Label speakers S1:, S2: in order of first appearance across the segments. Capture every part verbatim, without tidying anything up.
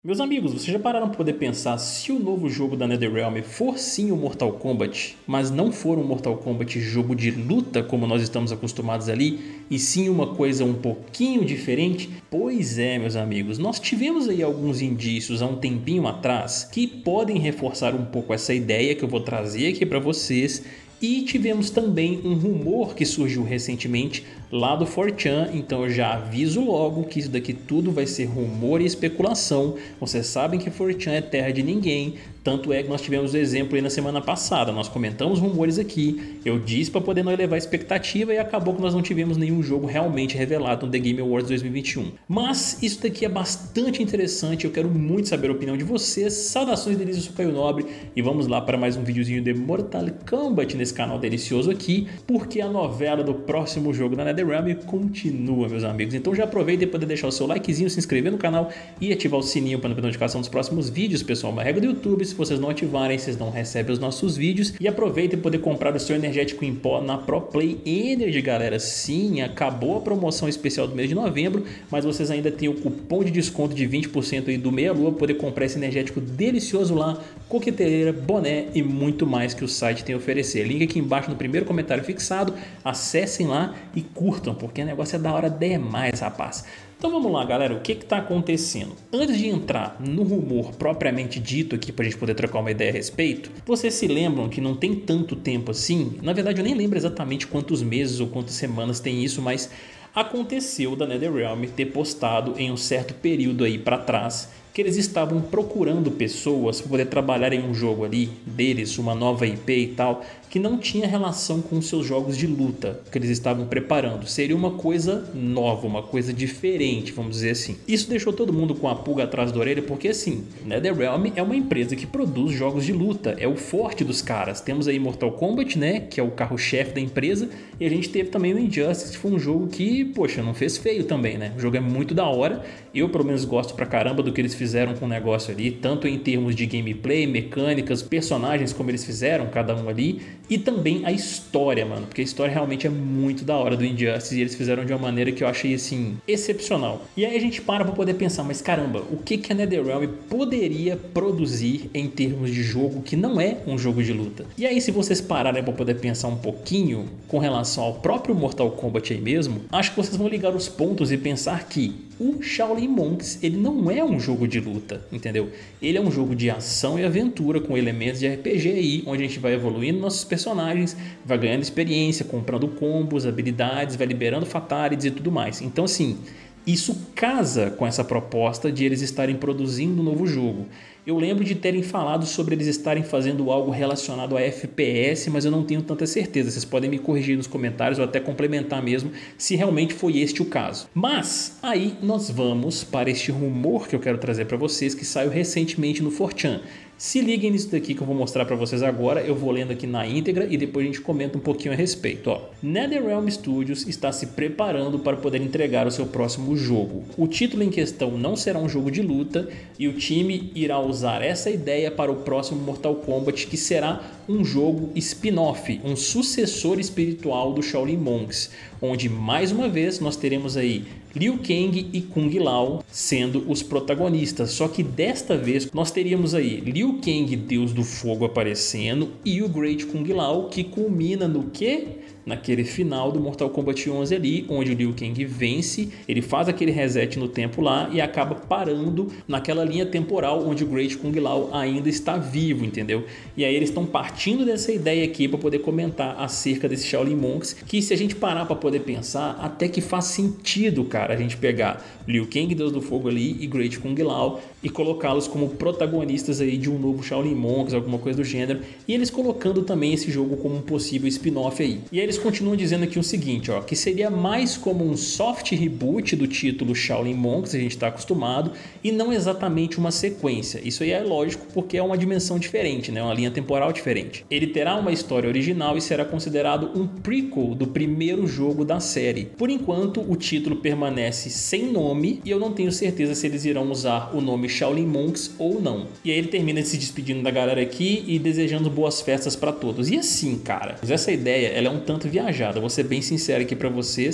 S1: Meus amigos, vocês já pararam para poder pensar se o novo jogo da NetherRealm for sim o Mortal Kombat, mas não for um Mortal Kombat jogo de luta como nós estamos acostumados ali, e sim uma coisa um pouquinho diferente? Pois é, meus amigos, nós tivemos aí alguns indícios há um tempinho atrás que podem reforçar um pouco essa ideia que eu vou trazer aqui para vocês. E tivemos também um rumor que surgiu recentemente lá do four chan, então eu já aviso logo que isso daqui tudo vai ser rumor e especulação. Vocês sabem que four chan é terra de ninguém, tanto é que nós tivemos o exemplo aí na semana passada, nós comentamos rumores aqui, eu disse para poder não elevar expectativa e acabou que nós não tivemos nenhum jogo realmente revelado no The Game Awards dois mil e vinte e um. Mas isso daqui é bastante interessante, eu quero muito saber a opinião de vocês. Saudações delícias, eu sou Caio Nobre e vamos lá para mais um videozinho de Mortal Kombat nesse canal delicioso aqui, porque a novela do próximo jogo da NetherRealm continua, meus amigos. Então já aproveita e poder deixar o seu likezinho, se inscrever no canal e ativar o sininho para não perder notificação dos próximos vídeos, pessoal. Uma regra do YouTube, se vocês não ativarem, vocês não recebem os nossos vídeos. E aproveita e poder comprar o seu energético em pó na Pro Play Energy, galera. Sim, acabou a promoção especial do mês de novembro, mas vocês ainda têm o cupom de desconto de vinte por cento aí do Meia Lua para poder comprar esse energético delicioso lá, coqueteleira, boné e muito mais que o site tem a oferecer. Link aqui embaixo no primeiro comentário fixado, acessem lá e curtam, porque o negócio é da hora demais, rapaz. Então vamos lá, galera, o que está acontecendo? Antes de entrar no rumor propriamente dito aqui para a gente poder trocar uma ideia a respeito, vocês se lembram que não tem tanto tempo assim? Na verdade eu nem lembro exatamente quantos meses ou quantas semanas tem isso, mas aconteceu da NetherRealm ter postado em um certo período aí para trás que eles estavam procurando pessoas para poder trabalhar em um jogo ali deles, uma nova I P e tal, que não tinha relação com os seus jogos de luta que eles estavam preparando. Seria uma coisa nova, uma coisa diferente, vamos dizer assim. Isso deixou todo mundo com a pulga atrás da orelha, porque assim, NetherRealm é uma empresa que produz jogos de luta, é o forte dos caras. Temos aí Mortal Kombat, né, que é o carro-chefe da empresa, e a gente teve também o Injustice, que foi um jogo que, poxa, não fez feio também, né? O jogo é muito da hora, eu pelo menos gosto pra caramba do que eles fizeram fizeram com o negócio ali, tanto em termos de gameplay, mecânicas, personagens como eles fizeram, cada um ali, e também a história, mano, porque a história realmente é muito da hora do Injustice e eles fizeram de uma maneira que eu achei, assim, excepcional. E aí a gente para pra poder pensar, mas caramba, o que que a NetherRealm poderia produzir em termos de jogo que não é um jogo de luta? E aí se vocês pararem pra poder pensar um pouquinho com relação ao próprio Mortal Kombat aí mesmo, acho que vocês vão ligar os pontos e pensar que o Shaolin Monks, ele não é um jogo de luta, entendeu? Ele é um jogo de ação e aventura com elementos de R P G aí, onde a gente vai evoluindo nossos personagens, vai ganhando experiência, comprando combos, habilidades, vai liberando fatalities e tudo mais. Então assim, isso casa com essa proposta de eles estarem produzindo um novo jogo. Eu lembro de terem falado sobre eles estarem fazendo algo relacionado a F P S, mas eu não tenho tanta certeza. Vocês podem me corrigir nos comentários ou até complementar mesmo se realmente foi este o caso. Mas aí nós vamos para este rumor que eu quero trazer para vocês, que saiu recentemente no four chan. Se liguem nisso daqui que eu vou mostrar para vocês agora, eu vou lendo aqui na íntegra e depois a gente comenta um pouquinho a respeito. Ó, NetherRealm Studios está se preparando para poder entregar o seu próximo jogo. O título em questão não será um jogo de luta e o time irá usar essa ideia para o próximo Mortal Kombat, que será um jogo spin-off, um sucessor espiritual do Shaolin Monks, onde mais uma vez nós teremos aí Liu Kang e Kung Lao sendo os protagonistas, só que desta vez nós teríamos aí Liu Kang, Deus do Fogo, aparecendo e o Great Kung Lao, que culmina no quê? Naquele final do Mortal Kombat onze ali, onde o Liu Kang vence, ele faz aquele reset no tempo lá e acaba parando naquela linha temporal onde o Great Kung Lao ainda está vivo, entendeu? E aí eles estão partindo dessa ideia aqui para poder comentar acerca desse Shaolin Monks, que se a gente parar para poder pensar, até que faz sentido, cara, a gente pegar Liu Kang, Deus do Fogo ali, e Great Kung Lao e colocá-los como protagonistas aí de um novo Shaolin Monks, alguma coisa do gênero, e eles colocando também esse jogo como um possível spin-off aí. E aí eles continuam dizendo aqui o seguinte, ó, que seria mais como um soft reboot do título Shaolin Monks, a gente está acostumado, e não exatamente uma sequência. Isso aí é lógico porque é uma dimensão diferente, né? Uma linha temporal diferente. Ele terá uma história original e será considerado um prequel do primeiro jogo da série. Por enquanto, o título permanece sem nome e eu não tenho certeza se eles irão usar o nome Shaolin Monks ou não. E aí ele termina se despedindo da galera aqui e desejando boas festas para todos. E assim, cara, essa ideia ela é um tanto viajada, vou ser bem sincero aqui para vocês.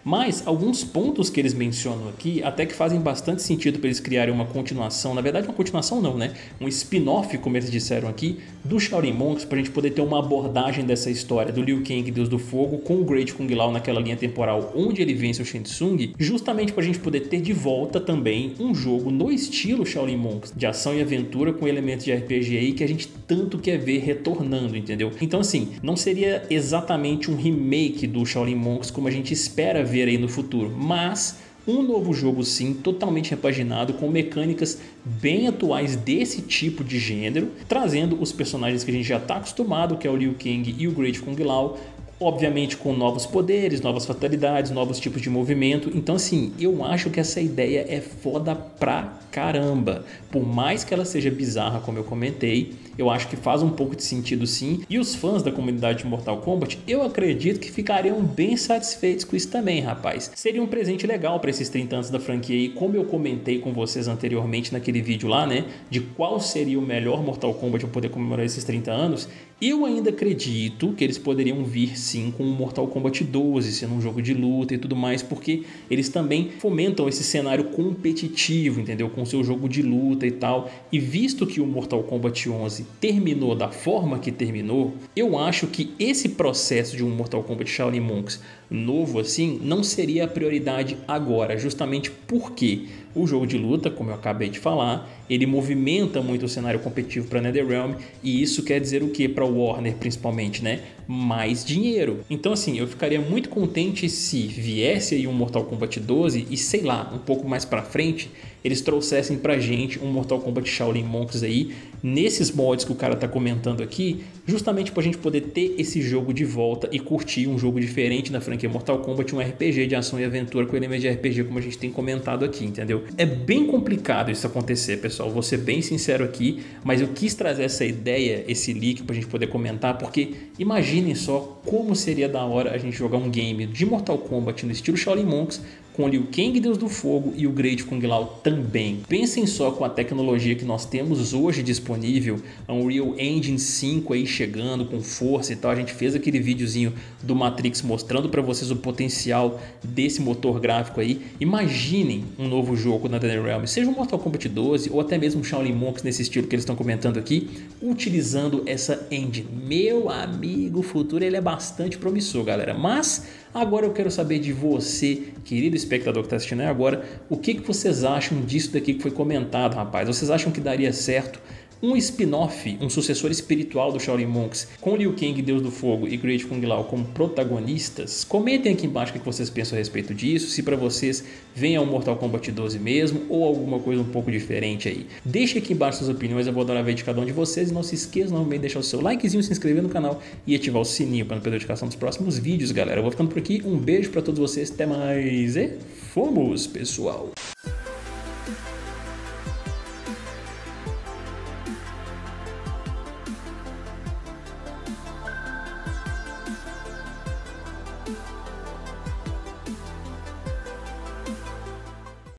S1: Mas alguns pontos que eles mencionam aqui até que fazem bastante sentido para eles criarem uma continuação, na verdade uma continuação não, né? Um spin-off, como eles disseram aqui, do Shaolin Monks, para a gente poder ter uma abordagem dessa história do Liu Kang, Deus do Fogo, com o Great Kung Lao naquela linha temporal onde ele vence o Shang Tsung, justamente para a gente poder ter de volta também um jogo no estilo Shaolin Monks, de ação e aventura com elementos de R P G aí que a gente tanto quer ver retornando, entendeu? Então assim, não seria exatamente um remake do Shaolin Monks como a gente espera ver aí no futuro, mas um novo jogo sim, totalmente repaginado, com mecânicas bem atuais desse tipo de gênero, trazendo os personagens que a gente já está acostumado, que é o Liu Kang e o Great Kung Lao, obviamente com novos poderes, novas fatalidades, novos tipos de movimento. Então assim, eu acho que essa ideia é foda pra caramba. Por mais que ela seja bizarra, como eu comentei, eu acho que faz um pouco de sentido sim. E os fãs da comunidade de Mortal Kombat, eu acredito que ficariam bem satisfeitos com isso também, rapaz. Seria um presente legal para esses trinta anos da franquia e como eu comentei com vocês anteriormente naquele vídeo lá, né, de qual seria o melhor Mortal Kombat para poder comemorar esses trinta anos, eu ainda acredito que eles poderiam vir sim com o Mortal Kombat doze, sendo um jogo de luta e tudo mais, porque eles também fomentam esse cenário competitivo, entendeu? Com seu jogo de luta e tal. E visto que o Mortal Kombat onze terminou da forma que terminou, eu acho que esse processo de um Mortal Kombat Shaolin Monks novo assim não seria a prioridade agora, justamente porque o jogo de luta, como eu acabei de falar, ele movimenta muito o cenário competitivo para NetherRealm, e isso quer dizer o que para o Warner principalmente, né? Mais dinheiro. Então assim, eu ficaria muito contente se viesse aí um Mortal Kombat doze e sei lá, um pouco mais para frente, eles trouxessem pra gente um Mortal Kombat Shaolin Monks aí, nesses mods que o cara tá comentando aqui, justamente pra gente poder ter esse jogo de volta e curtir um jogo diferente na franquia Mortal Kombat, um R P G de ação e aventura com elementos de R P G, como a gente tem comentado aqui, entendeu? É bem complicado isso acontecer, pessoal, vou ser bem sincero aqui, mas eu quis trazer essa ideia, esse leak pra gente poder comentar, porque imaginem só como seria da hora a gente jogar um game de Mortal Kombat no estilo Shaolin Monks, com o Liu Kang, Deus do Fogo, e o Great Kung Lao também. Pensem só com a tecnologia que nós temos hoje disponível, a Unreal Engine cinco aí chegando com força e tal. A gente fez aquele videozinho do Matrix mostrando para vocês o potencial desse motor gráfico aí. Imaginem um novo jogo na NetherRealm, seja um Mortal Kombat doze ou até mesmo um Shaolin Monks nesse estilo que eles estão comentando aqui, utilizando essa engine. Meu amigo, o futuro ele é bastante promissor, galera. Mas agora eu quero saber de você, querido espectador que está assistindo aí agora, o que, que vocês acham disso daqui que foi comentado, rapaz? Vocês acham que daria certo um spin-off, um sucessor espiritual do Shaolin Monks, com Liu Kang, Deus do Fogo, e Great Kung Lao como protagonistas? Comentem aqui embaixo o que vocês pensam a respeito disso, se para vocês vem ao Mortal Kombat doze mesmo ou alguma coisa um pouco diferente aí. Deixe aqui embaixo suas opiniões, eu vou adorar ver de cada um de vocês, e não se esqueça novamente de deixar o seu likezinho, se inscrever no canal e ativar o sininho para não perder a notificação dos próximos vídeos, galera. Eu vou ficando por aqui, um beijo para todos vocês, até mais e fomos, pessoal!